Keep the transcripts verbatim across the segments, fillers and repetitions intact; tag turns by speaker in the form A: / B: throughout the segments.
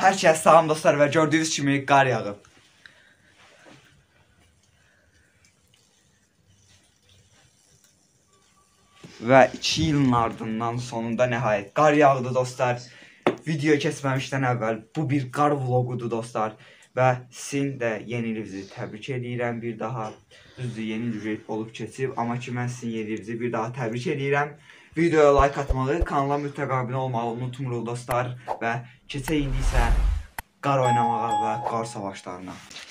A: Hər kəs salam dostlar və gördüyünüz kimi qar yağıb. Və iki ilin ardından sonunda nəhayət qar yağdı dostlar. Video keçməmişdən əvvəl bu bir qar vlogudur dostlar. Və sizin də yeni ilinizi təbrik edirəm bir daha. Düzdür, yeni il olub keçib, amma ki mən sizin yeni ilinizi bir daha təbrik edirəm. Videoya like atmağı, kanala mütləq abunə olmağı unutmuruq dostlar. Və keçək indi isə qar oynamağa və qar savaşlarına.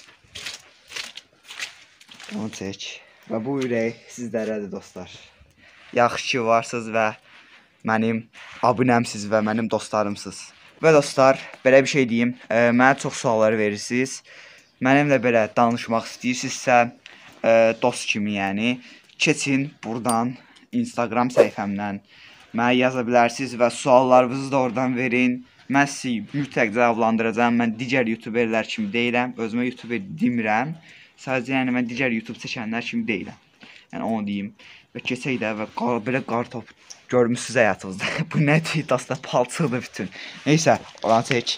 A: Onu çək. Və bu ürək sizlərədir dostlar. Yaxşı ki varsınız və mənim abunəmsiz və mənim dostlarımsınız. Və dostlar, belə bir şey deyim, e, mənə çox sualları verirsiniz. Mənimlə belə danışmaq istəyirsinizsə, e, dost kimi yəni, keçin buradan, Instagram səhifəmdən mənə yaza bilərsiniz və suallarınızı da oradan verin. Mən sizi mütləq cavablandıracağam. Mən digər youtuberlər kimi deyiləm, özümə youtuber demirəm. Sadəcə yəni mən digər YouTube çəkənlər kimi deyiləm. Yəni onu deyim. Və keçək də və qar, belə qar top görmüsünüz həyatınızda. Bu nədir? Dasda palçıqdır bütün. Neysə, oranı çək.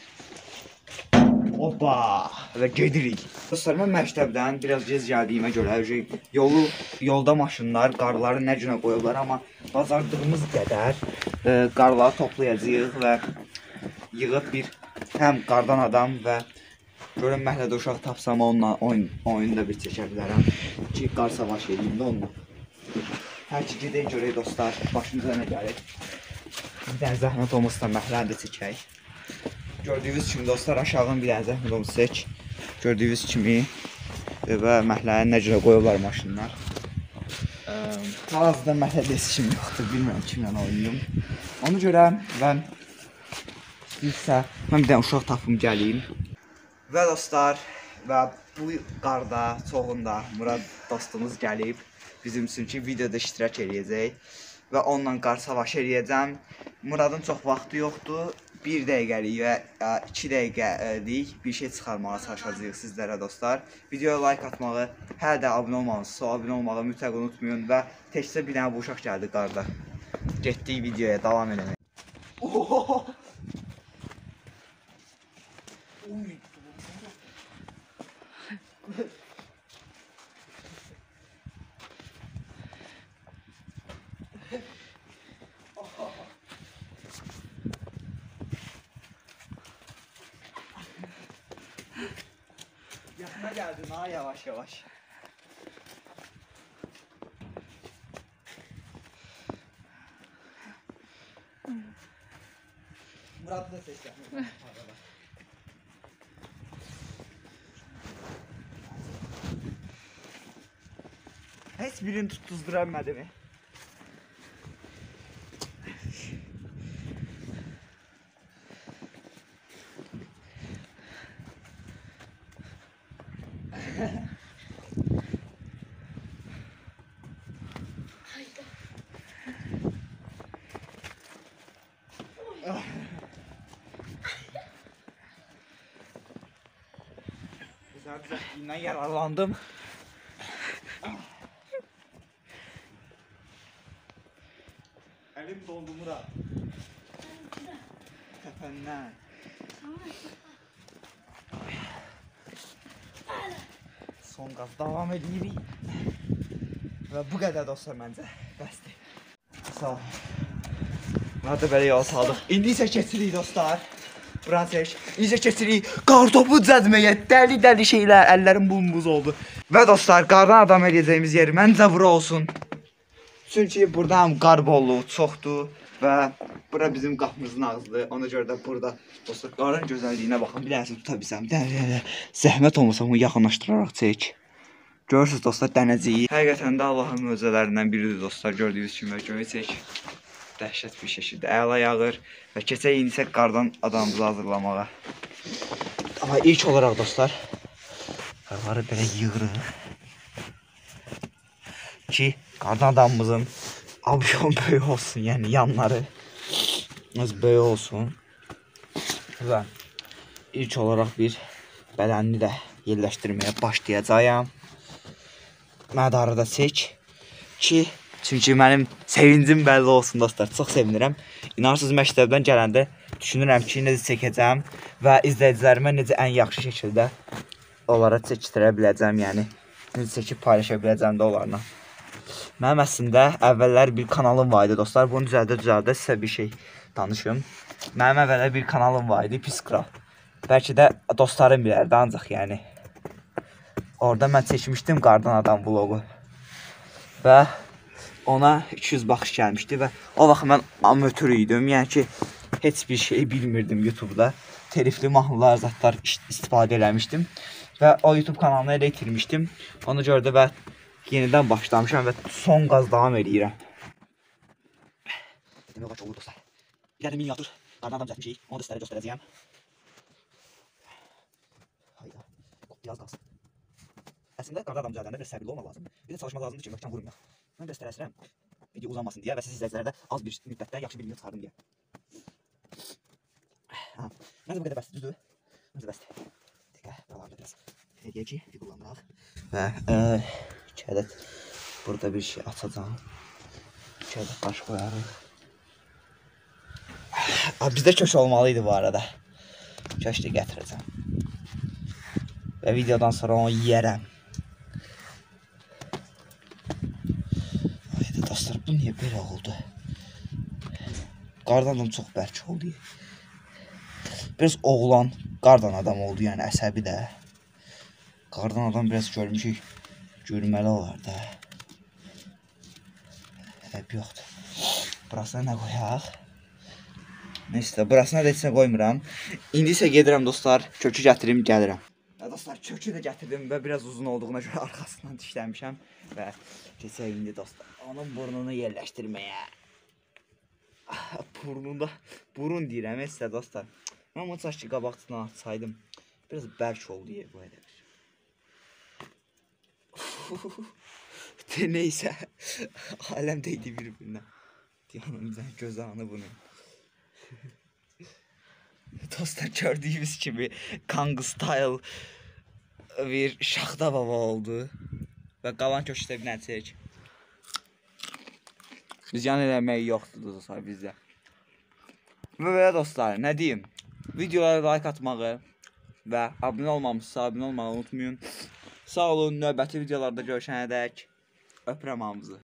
A: Hoppa! Və gedirik. Dostlar, mən məktəbdən biraz gec gəldiyimə görə yolu, yolda maşınlar qarları nə günə qoyublar, amma bacardığımız qədər e, qarları toplayacağıq və yığıb bir həm qardan adam və görün məhəllədə uşaq tapsam onunla oyun, oyunu da bir çəkə bilərəm ki, qar savaş edeyim də onunla. Hər ki gedək görək dostlar, başımıza nə gəlir. Bir dənə zəhmət olmasa məhləni də çəkək. Gördüyünüz kimi dostlar, aşağıdan bir dənə zəhmət olmasa çək. Gördüyünüz kimi və məhləni nə cürə qoyurlar maşınlar. Hal-hazırda məhəlləsi kimi yoxdur, bilmirəm kimlə oynayım. Ona görə mən istəyirsə, mən bir dənə uşaq tapım gəleyim. Və dostlar, və bu qarda, çoğunda Murad dostumuz gəlib. Bizim üçün ki, videoda iştirak edəcək və onunla qar savaş edəcəm. Muradın çox vaxtı yoxdur. Bir dəqiqəlik və iki dəqiqəlik bir şey çıxarmağa çalışacağıq sizlərə dostlar. Videoya like atmağı, hələ də abunə olmalısınız, abunə olmağı mütləq unutmayın və təkcə bir dənə bu uşaq gəldi qarda. Getdik videoya davam eləmək. Ohohoho! Yanına geldin ha yavaş yavaş. Murat da seslenmiyor. Heç birini tutuzduranmadı mı? Güzel düzelttiğinden yararlandım. Elim doldu Murat. Tependen. Son gaz devam edirik. Və bu qədər dostlar məncə. Bəsdir. Sağ ol. Buna da belə yol saldıq. İndi isə keçirik dostlar. Buranı çək. İndi isə keçirik. Qar topu cəzməyə. Dəli dəli şeylər. Əllərim buz oldu. Və dostlar, qardan adam edəcəyimiz yer məncə bura olsun. Çünki burada həm qar bolluğu çoxdur. Və bura bizim qapımızın ağzıdır. Ona görə də burada dostlar qarın gözəlliyinə baxın. Bir dənəsi tuta bilsəm. Bir dənə zəhmət olmasa bunu yaxınlaşdıraraq çək. Görürsünüz dostlar dənəcəyi. Həqiqətən də Allahın möcüzələrindən biridir dostlar. Gördüyünüz kimi göy çək. Dəhşət bir şəkildə əla yağır. Və keçək indi isə qardan adamımızı hazırlamağa. Amma ilk olaraq dostlar qarları belə yığırıq. Ki qardan adamımızın avion böyük olsun, yəni yanları az böyük olsun. Və ilk olaraq bir bədənini də yerləşdirməyə başlayacağım. Mədarı da çək ki, çünki mənim sevincim bəlli olsun dostlar. Çox sevinirəm. İnarsınız məktəbdən gələndə düşünürəm ki, necə çəkəcəm və izləyicilərimə necə ən yaxşı şəkildə onlara çəkdirə biləcəm, yəni necə çəkib paylaşa biləcəm də onlarla. Mənim əslində əvvəllər bir kanalım var idi dostlar. Bunu düzəldə-düzəldə sizə bir şey danışım. Mənim əvvəllər bir kanalım var idi, Pis Kral. Bəlkə də dostlarım bilərdi ancaq yəni. Orada mən çəkmişdim Qardan Adam vlogu. Və ona iki yüz baxış gəlmişdi və o vaxt mən amatör idim. Yəni ki, heç bir şey bilmirdim YouTube'da. Telifli mahnılar, zatlar istifadə eləmişdim. Və o YouTube kanalını elə itirmişdim. Onu gördü və yenidən başlamışam və son qaz davam edirəm. Demək olar ki, olur dostlar. İlərdə miniatür Qardan Adam düzəltmişik. Onu da sizlərə göstərəcəyəm. Hayda. Biraz qalsın. Əslində Qardan Adam düzəldəndə biraz səbirli olmaq lazım. Bir də çalışmaq lazımdır ki, möhkəm vurmayaq. Mən biraz tələsirəm. Video uzanmasın deyə və siz izləyicilərdə az bir müddətdə yaxşı bir video çıxardım deyə. Məncə bu qədər bəsdir, düzdür? Məncə bəsdir. Dəqiqə, buralarda biraz deyək ki, figurlandıraq. Və iki ədəd burada bir şey açacağım. iki ədəd daş qoyarıq. Bizdə köş olmalıydı bu arada. Köş də gətirəcəm. Və videodan sonra onu yiyərəm. Hayda dostlar, bu niyə belə oldu? Qardan adam çox bərk oldu. Biraz oğlan Qardan adam oldu, yəni əsəbi də. Qardan adam biraz görmüşük, görməli olar da. Həb yoxdur. Burasına nə qoyaq? Neysə, burasına da heç nə qoymuram. İndi isə gedirəm dostlar, kökü gətirim, gəlirəm. Ya dostlar, kökü də gətirdim və biraz uzun olduğuna görə arxasından dişləmişəm. Və keçək indi dostlar, onun burnunu yerləşdirməyə. Burnunda, burun deyirəm, heç də dostlar. Mən bunu çaş ki, qabaqçından açsaydım, biraz bərk oldu yer bu edəmir. Neysə, aləm deydi bir-birinə. Diyanım, bizə göz anı bunu. Dostlar, gördüyümüz kimi Kang Style bir şaxta baba oldu. Və qalan köşkdə bir nəticək. Biz yan eləmək yoxdur dostlar bizdə. Və belə dostlar, nə deyim? Videolara like atmağı və abunə olmamışsa abunə olmağı unutmayın. Sağ olun, növbəti videolarda görüşənədək öpürəm hamınızı.